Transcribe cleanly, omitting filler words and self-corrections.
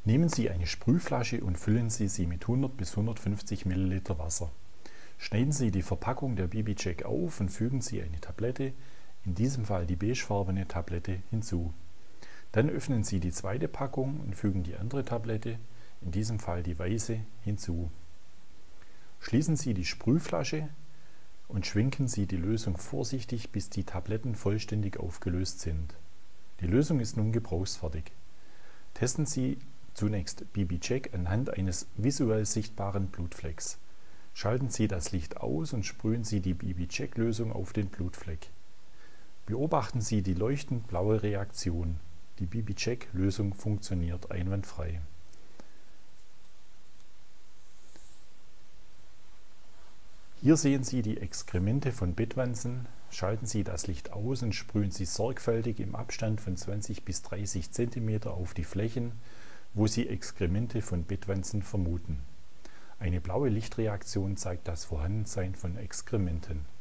Nehmen Sie eine Sprühflasche und füllen Sie sie mit 100 bis 150 ml Wasser. Schneiden Sie die Verpackung der BB-Check auf und fügen Sie eine Tablette, in diesem Fall die beigefarbene Tablette, hinzu. Dann öffnen Sie die zweite Packung und fügen die andere Tablette, in diesem Fall die weiße, hinzu. Schließen Sie die Sprühflasche und schwenken Sie die Lösung vorsichtig, bis die Tabletten vollständig aufgelöst sind. Die Lösung ist nun gebrauchsfertig. Testen Sie zunächst BB-Check anhand eines visuell sichtbaren Blutflecks. Schalten Sie das Licht aus und sprühen Sie die BB-Check-Lösung auf den Blutfleck. Beobachten Sie die leuchtend blaue Reaktion. Die BB-Check-Lösung funktioniert einwandfrei. Hier sehen Sie die Exkremente von Bettwanzen. Schalten Sie das Licht aus und sprühen Sie sorgfältig im Abstand von 20 bis 30 cm auf die Flächen, wo Sie Exkremente von Bettwanzen vermuten. Eine blaue Lichtreaktion zeigt das Vorhandensein von Exkrementen.